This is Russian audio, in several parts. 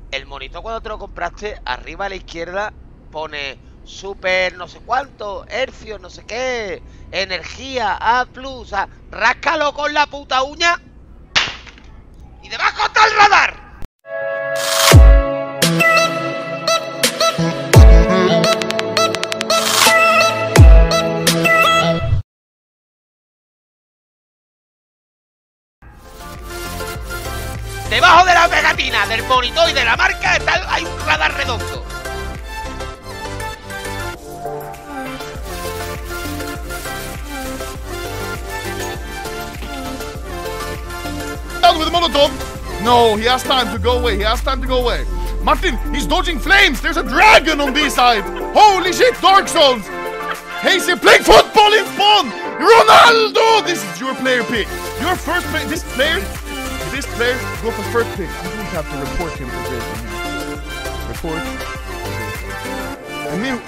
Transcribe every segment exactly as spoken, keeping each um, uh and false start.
el monitor cuando te lo compraste, arriba a la izquierda pone super no sé cuánto, hercios, no sé qué, energía, A plus, a, ráscalo con la puta uña y debajo está el radar. Debajo de la pegatina del monitor y de la marca está, hay un radar redondo. With Molotov. No, he has time to go away. He has time to go away. Martin, he's dodging flames. There's a dragon on this side. Holy shit, Dark Souls. Hazy playing football in spawn. Ronaldo, this is your player pick. Your first play. This player, this player go for first pick. I'm going to have to report him for this. Report. I mean.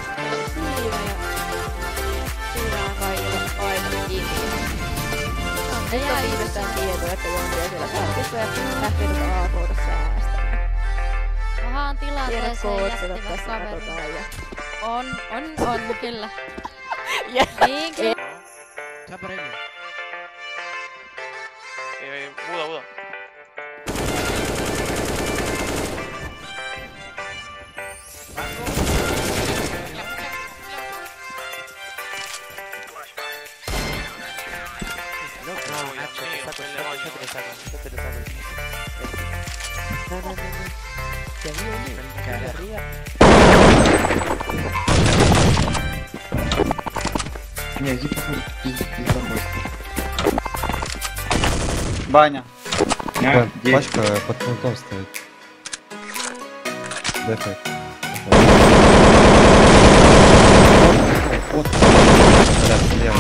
Nyt on viimeistään tietoa, että jonkin siellä tarkistuu ja lähtee tuota A-koodassa äänestämään. Mahaan tilanteeseen jättivät kaveria. On, on, on, kyllä. Niin, kyllä. Taparelli. Ei, ei, muuta, muuta. Не, иди походу, пизда будет. Баня. А, пачка под пунктом стоит. Дефай. Вот. Ряд, слева.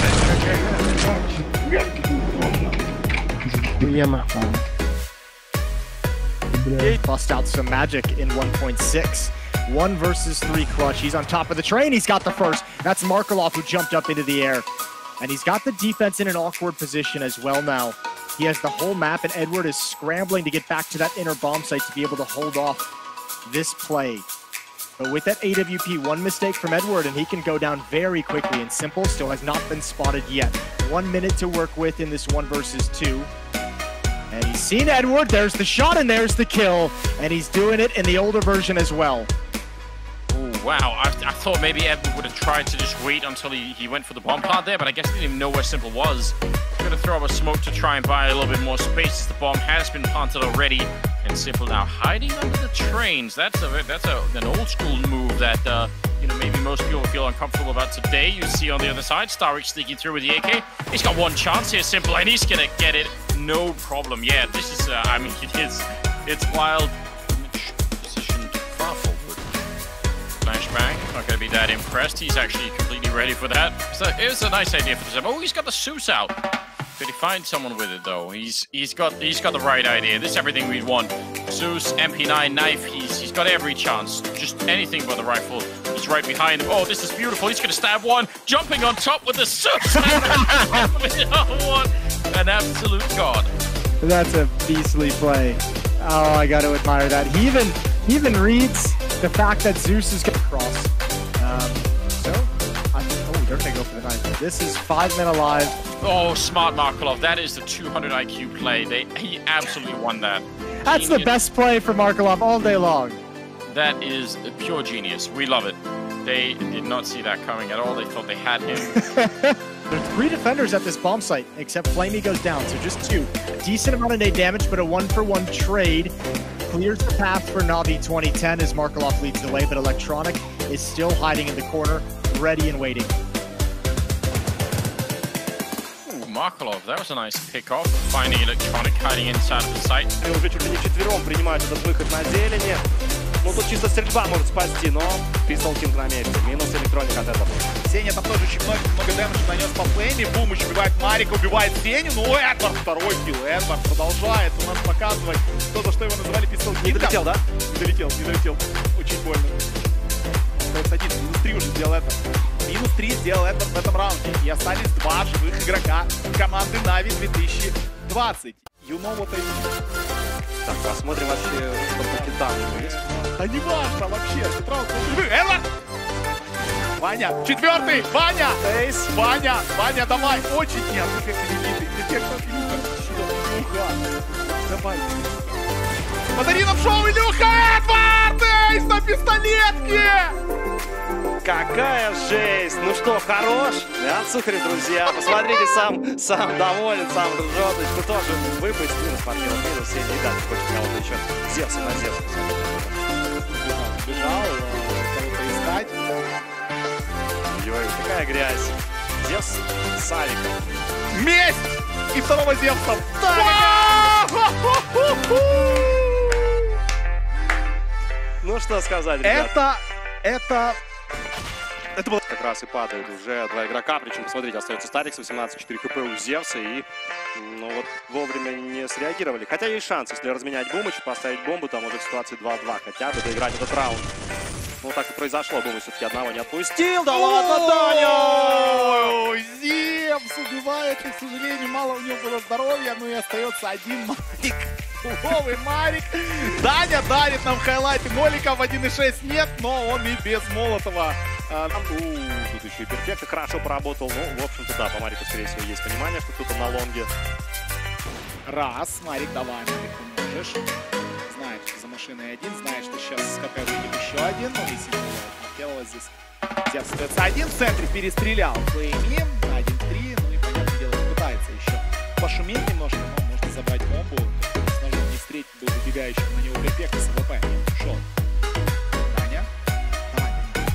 Bust out some magic in one point six. One versus three clutch. He's on top of the train. He's got the first. That's Markelov who jumped up into the air. And he's got the defense in an awkward position as well now. He has the whole map, and Edward is scrambling to get back to that inner bomb site to be able to hold off this play. But with that A W P, one mistake from Edward, and he can go down very quickly. And Simple still has not been spotted yet. One minute to work with in this one versus two. And he's seen Edward. There's the shot, and there's the kill. And he's doing it in the older version as well. Ooh, wow, I, I thought maybe Edward would have tried to just wait until he, he went for the bomb plant there, but I guess he didn't even know where Simple was. He's going to throw up a smoke to try and buy a little bit more space as the bomb has been planted already. And Simple now hiding under the trains. That's a that's a, an old school move that uh, you know maybe most people feel uncomfortable about today. You see on the other side, Starrick sneaking through with the A K. He's got one chance here, Simple, and he's going to get it. No problem. Yeah, this is, uh, I mean, it is, it's wild. Positioned far forward. Flashbang, not going to be that impressed. He's actually completely ready for that. So it was a nice idea for the Oh, he's got the Zeus out. Could he find someone with it though? He's he's got he's got the right idea. This is everything we'd want. Zeus, M P nine, knife. He's he's got every chance. Just anything but the rifle. He's right behind him. Oh, this is beautiful. He's going to stab one, jumping on top with the Zeus. What an absolute god. That's a beastly play. Oh, I got to admire that. He even he even reads the fact that Zeus is going to cross. Um, so, I, oh, they're going to go for the knife. This is five men alive. Oh, smart Markelov. That is the two hundred I Q play. They he absolutely won that. That's genius. The best play for Markelov all day long. That is pure genius. We love it. They did not see that coming at all. They thought they had him. There's three defenders at this bomb site, except Flamey goes down, so just two. Decent amount of nade damage, but a one-for-one trade clears the path for Na'Vi twenty ten as Markelov leads the way, but Electronic is still hiding in the corner, ready and waiting. Ooh, Markelov, that was a nice pick-off, finding Electronic hiding inside of the site. Уже чуть ли не четвером принимают этот выход на зелени. Ну тут чисто стрельба может спасти, но Pistol King на месте. Минус Electronic от этого. Сеня там тоже очень много, много дэмэджа нанес по Флейме. Бумыч убивает Марика, убивает Сеню. Ну, Эдвард второй килл. Эдвард продолжает у нас показывать то, за что его называли Pistol King. Не долетел, да? Не долетел, не долетел. Очень больно. Остается один. Минус три уже сделал Эдвард. Минус три сделал Эдвард в этом раунде. И остались два живых игрока команды Na'Vi две тысячи двадцать. You know what I mean. Так, посмотрим вообще, что будет там есть. Да не важно вообще. Эдвард! Ваня, четвертый! Ваня! Эйс. Ваня! Ваня, давай! Очень нет! Ты как великий! Ты как Илюха! Давай! Подари нам шоу, Илюха! Эдвард! Эйс на пистолетке! Какая жесть! Ну что, хорош? От сухаря, друзья. Посмотрите, сам, сам доволен, сам ржет. Ну тоже выпасть, минус маркер, минус семь. Не дать хочет кого-то еще. Зевса на Зевса. Бежал, кого-то искать. Ой, какая грязь. Зевс с Аликом. Месть! И второго Зевса. Ну что сказать, ребят. Это... Это... Это было как раз и падает уже два игрока, причем, посмотрите, остается Старикс, восемнадцать четыре хп у Зевса, и ну вот вовремя не среагировали. Хотя есть шанс, если разменять Бумыч, поставить бомбу, там уже в ситуации два-два хотя бы доиграть этот раунд. Ну так и произошло, Бумыч все-таки одного не отпустил, да ладно, Таня! Ой, Зевс убивает, и, к сожалению, мало у него было здоровья, но и остается один Марик. Новый Марик. Даня дарит нам хайлайты голиков, один и шесть нет, но он и без Молотова. А, там, у, тут еще и перфекто хорошо поработал. Ну, в общем-то, да, по Марику, скорее всего, есть понимание, что кто-то на лонге. Раз, Марик, давай, Марик, ты можешь. Знает, что за машиной один, знает, что сейчас с КП выйдет еще один. Ну, если делалось здесь. Зевс остается один, в центре перестрелял. Флейми, один-три, ну и, понятное дело, пытается еще пошуметь немножко, но можно забрать бомбу. С ножом не встретить, был выбегающим на него перфекто с АВП. Ушел. Даня. Давай.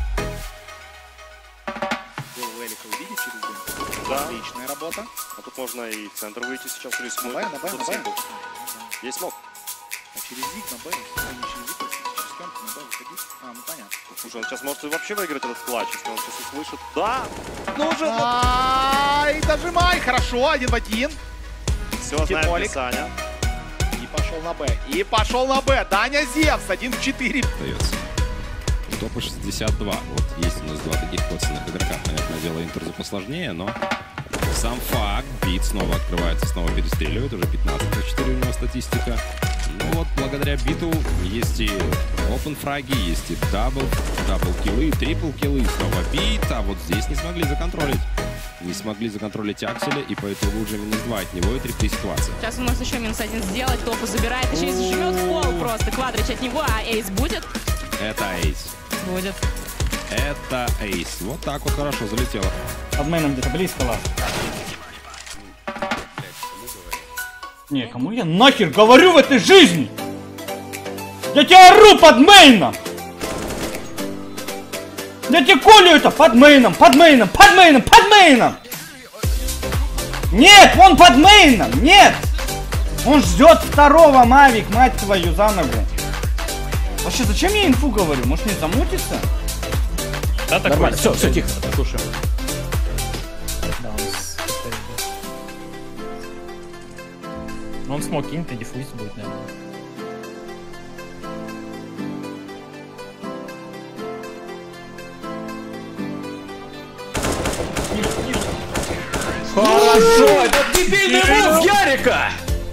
Голову Элика увидеть через дым. Да. Отличная работа. А тут можно и в центр выйти сейчас рискнуть. На Б, на Б, на Б. Есть смог. А через Зиг на Б, не через Зиг, через кемп на Б выходить. А, ну понятно. Слушай, он сейчас может и вообще выиграть этот клатч, если он сейчас услышит. Да! Ну уже! Ай, дожимай! Хорошо, один в один. Все, знаем, Саня. И пошел на Б. И пошел на Б. Даня Зевс, один в четыре. Остается. Топа шестьдесят два. Вот есть у нас два таких косвенных игрока. Понятное дело, Интерзу посложнее, но сам факт. Бит снова открывается, снова перестреливает. Уже пятнадцать на четыре у него статистика. Ну вот, благодаря биту есть и опен фраги, есть и дабл, дабл киллы, трипл киллы, снова бит. А вот здесь не смогли законтролить. Не смогли законтролить Акселя, и поэтому уже минус два от него и три ситуации. Сейчас он может еще минус один сделать, Топу забирает, еще и зажмет в пол просто. Квадрич от него, а эйс будет? Это эйс. Будет. Это эйс. Вот так вот хорошо залетело. Под мейном где-то близко, ладно. Не, кому я нахер говорю в этой жизни? Я тебя ору под мейном! Я тебе колю это под мейном, под мейном, под мейном, под мейном! Нет, он под мейном, нет! Он ждет второго, Мавик, мать твою, за ногу. Вообще, зачем я инфу говорю? Может, не замутится? Да, такой. Все, все, тихо, слушаем. Да, он стоит. Но он смог кинуть, и диффуз будет, наверное. Хорошо, это дебильный мув Ярика!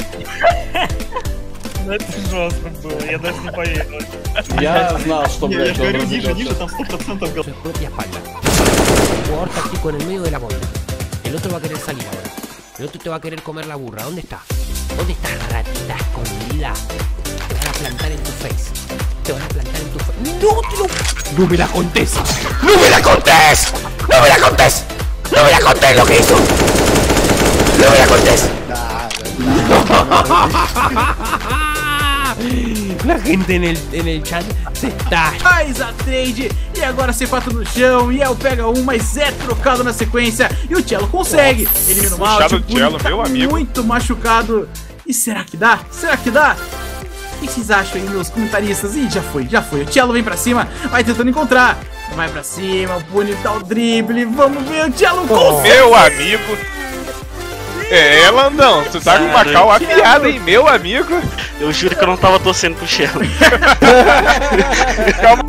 Ну это жестко было, я даже не поверил. Я знал, что, блядь, я говорю, ниже, ниже, там сто процентов гол. Jugador táctico en el medio de la bomba. El otro va a querer salir ahora. El otro te va a querer comer la burra. ¿Dónde está? ¿Dónde está, ratita escondida? Te van a plantar en tu face. Te van a plantar en tu face. ¡No te lo... ¡No me la contés! ¡No me la contés! ¡No me la contés! ¡No me la contés lo que hizo! ¡No me la contés! A gente en el, en el chat se está. Mais a trade e agora C quatro no chão. E El pega um, mas é trocado na sequência. E o Cello consegue. Elimina o Malte. O Cello, tá meu amigo. Muito machucado. E será que dá? Será que dá? O que vocês acham aí, meus comentaristas? Ih, já foi, já foi. O Cello vem pra cima, vai tentando encontrar. Vai pra cima, o Puni dá o drible. Vamos ver o Cello consegue. Meu amigo. É, Landão, tu tá com uma cal afiada, hein, meu amigo? Eu juro que eu não tava torcendo pro Cello. Calma.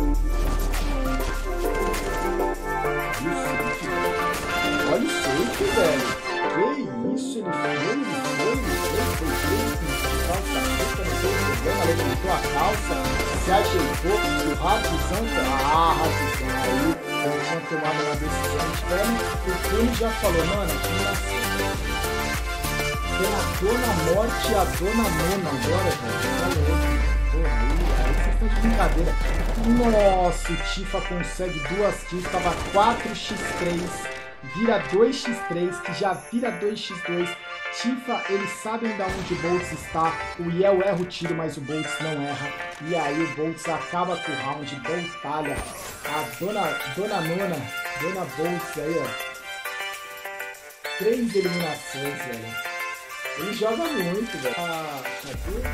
Olha o shake, velho. Que isso, ele foi, ele foi, ele foi, ele foi, ele foi, calça preta, não tem problema, levantou a calça. se ajeitou, o Ratizão, ah, Ratizão, aí ele tinha tomado uma decisão externa, o Kane já falou, mano, aqui assim, tem a Dona Morte e a Dona Nona agora, velho, tá louco, porra, aí, aí vocês estão de brincadeira. Nossa, o Tifa consegue duas kills, tava quatro a três, vira dois a três, que já vira dois a dois. Tifa, eles sabem da onde o Boltz está, o Yel erra o tiro, mas o Boltz não erra, e aí o Boltz acaba com o round, batalha, a Dona, Dona Nona, Dona Boltz aí, ó, três eliminações, velho, ele joga muito, velho, ah, cadê?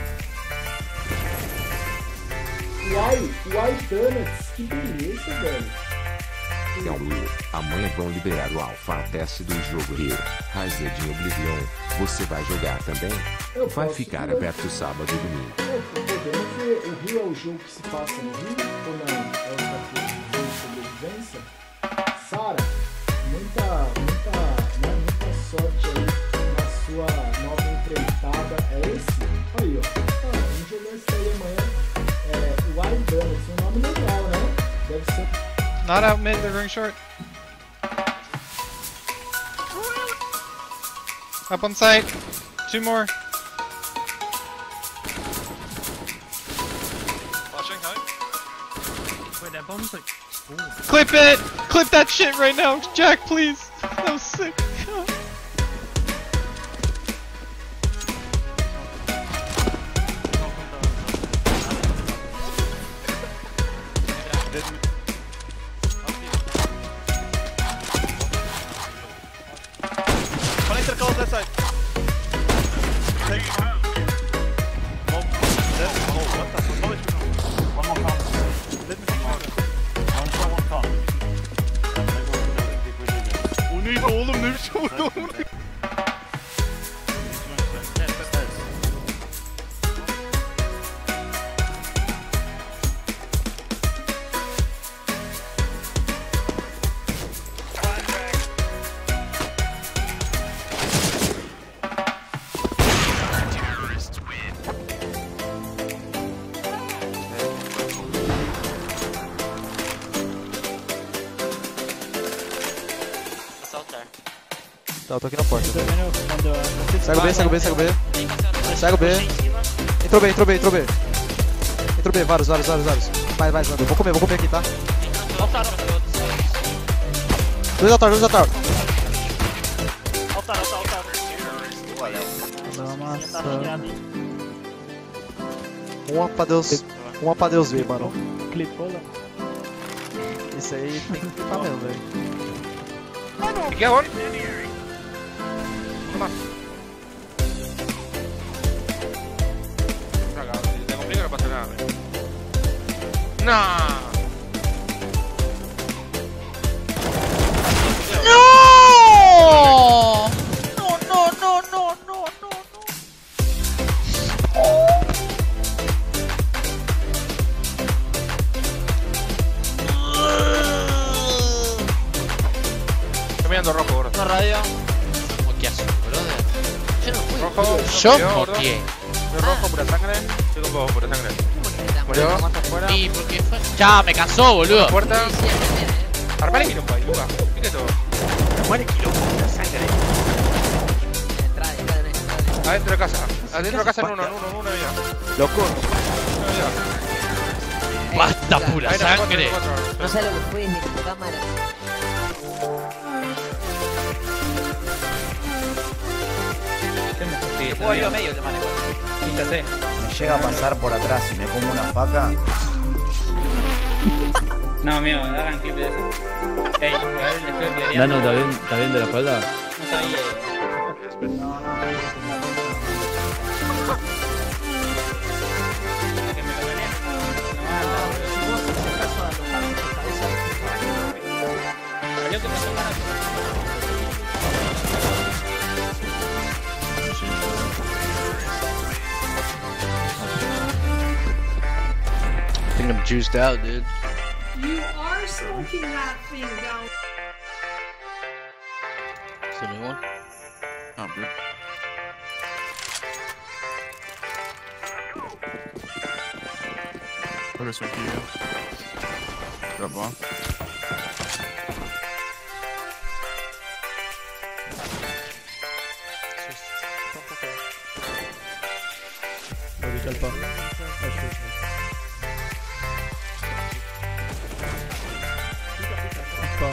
Uai, Uai Donuts, que beleza, velho. Amanhã vão liberar o Alpha Teste do jogo Rio. Razed Oblivion, você vai jogar também? Eu vai posso, ficar eu... aberto sábado e domingo. Eu, podemos ver, o Rio é o jogo que se passa no Rio? Ou não? É outra coisa de sobrevivência? Sara, muita, muita, né, muita sorte aí na sua nova empreitada. É esse? Aí, ó. Ah, vamos jogar esse aí amanhã. É, Wild Donuts, um nome legal, né? Deve ser... Not out mid, they're going short. Up on site. Two more. Flashing high. Wait, that bomb's like... Ooh. Clip it! Clip that shit right now, Jack, please! That was sick. Oğlum ne biçim vurdu onu? Tá, eu tô aqui na porta. Segue o B, segue o B, segue o B. Segue o B. Entrou B, entrou B, entrou B. Entrou B, vários, vários, vários, vários. Vai, vai, Zando. Vou comer, vou comer aqui, tá? Dois altar, dois altar. Altar, altar, altar. Uma pra Deus. Uma pra Deus ver, mano. Clipou lá. Isso aí tem que clipar mesmo, velho. Fiquei aonde? No! No! No, no, no, no, no, no, no. Estoy mirando rojo ahora. Una radio. Moqueazo, brother. Yo no fui. Rojo. Yo moqueé. Soy rojo, pura sangre. Soy con vos, pura sangre. Murió. Y porque fue... Ya, me cansó, boludo. Puerta. Armale quilombo ahí, Luca. Fíjate todo. Armale quilombo, pura sangre. Adentro de casa. Adentro de casa en uno, en uno, en uno ya. Loco. Basta, pura sangre. No sé lo que fue ni tu cámara. Sí, Puedo ir a medio, te manejo. Quítate. Me llega a pasar por atrás y me como una faca. No, amigo, hagan clip de eso. Ey, a ver, le estoy peleando. Dano, ¿está bien, ¿está bien de la espalda? No está ahí. No, no. Que me lo venía. Salió que pasó para ti. I think I'm juiced out, dude. You are smoking that thing down. Is there anyone? Oh, good. Focus right here. Grab one. Ne décale pas. Pas.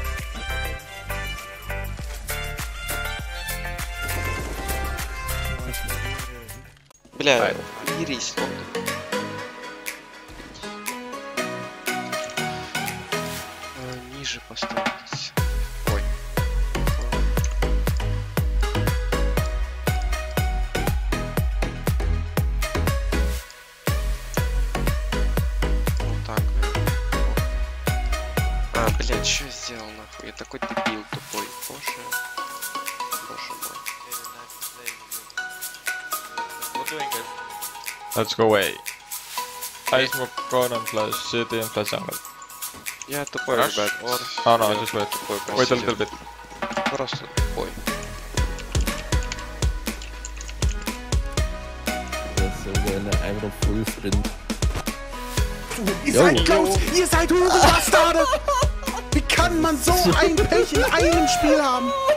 Бля, мирись, Лондон. Ниже поставить. Ой. Вот так, наверное. А, блядь, что я сделал нахуй? Я такой дебил тупой. Боже. Боже мой. Let's go away. I smoke Gordon plus City and plus jungle. Я тупой, Rush? ребят. Oh no, just wait. Wait a little bit. Просто тупой. Einfach Full Sprint. Ihr seid Klaus, ihr seid Hurenbastarde! Wie kann man so ein Pech in einem Spiel haben?